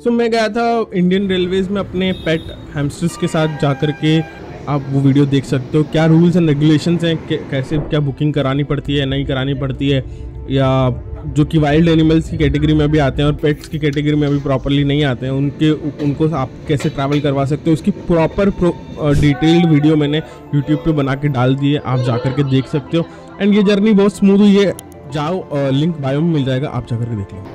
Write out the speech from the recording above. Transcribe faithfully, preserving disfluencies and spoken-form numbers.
सो मैं गया था इंडियन रेलवेज़ में अपने पेट हैमस्टर्स के साथ जा कर के, आप वो वीडियो देख सकते हो। क्या रूल्स एंड रेगुलेशंस हैं, कैसे क्या बुकिंग करानी पड़ती है, नहीं करानी पड़ती है, या जो कि वाइल्ड एनिमल्स की कैटेगरी में भी आते हैं और पेट्स की कैटेगरी में अभी प्रॉपरली नहीं आते हैं, उनके उनको आप कैसे ट्रैवल करवा सकते हो, उसकी प्रॉपर डिटेल्ड वीडियो मैंने यूट्यूब पे बना के डाल दी है, आप जा कर के देख सकते हो। एंड ये जर्नी बहुत स्मूथ हुई है, जाओ, लिंक बायो में मिल जाएगा, आप जा कर के देख लो।